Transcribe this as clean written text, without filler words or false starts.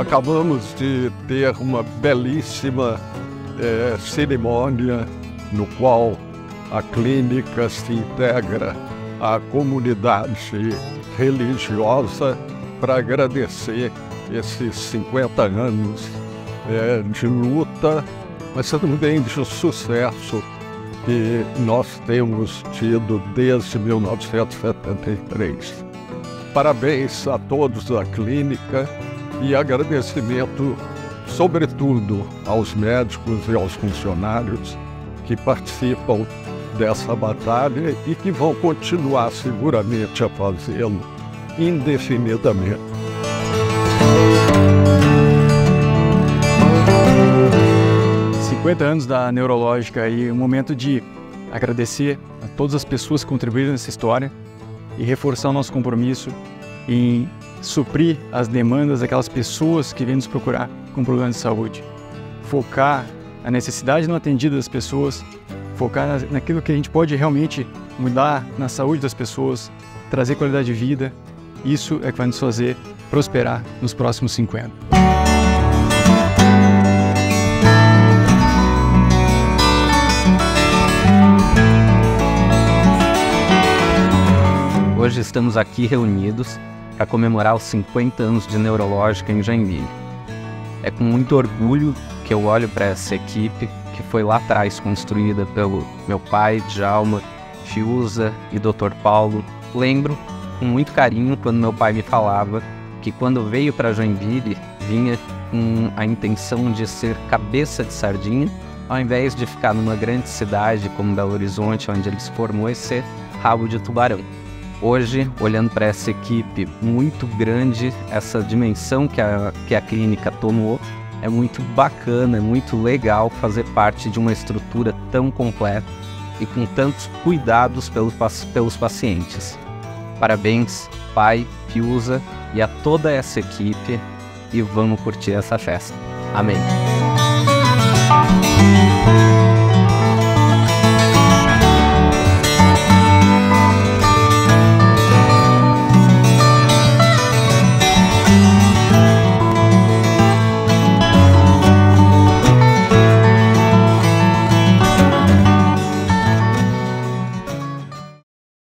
acabamos de ter uma belíssima cerimônia no qual a clínica se integra à comunidade religiosa para agradecer esses 50 anos de luta, mas também de sucesso que nós temos tido desde 1973. Parabéns a todos da clínica e agradecimento, sobretudo, aos médicos e aos funcionários que participam dessa batalha e que vão continuar seguramente a fazê-lo indefinidamente. Anos da Neurológica e um momento de agradecer a todas as pessoas que contribuíram nessa história e reforçar o nosso compromisso em suprir as demandas daquelas pessoas que vêm nos procurar com problemas de saúde. Focar a necessidade não atendida das pessoas, focar naquilo que a gente pode realmente mudar na saúde das pessoas, trazer qualidade de vida. Isso é que vai nos fazer prosperar nos próximos 50 anos. Hoje estamos aqui reunidos para comemorar os 50 anos de Neurológica em Joinville. É com muito orgulho que eu olho para essa equipe que foi lá atrás construída pelo meu pai, Djalma, Fiuza e Dr. Paulo. Lembro com muito carinho quando meu pai me falava que quando veio para Joinville vinha com a intenção de ser cabeça de sardinha, ao invés de ficar numa grande cidade como Belo Horizonte, onde ele se formou, e ser rabo de tubarão. Hoje, olhando para essa equipe muito grande, essa dimensão que a clínica tomou, é muito bacana, é muito legal fazer parte de uma estrutura tão completa e com tantos cuidados pelos pacientes. Parabéns, pai, Fiuza e a toda essa equipe, e vamos curtir essa festa. Amém.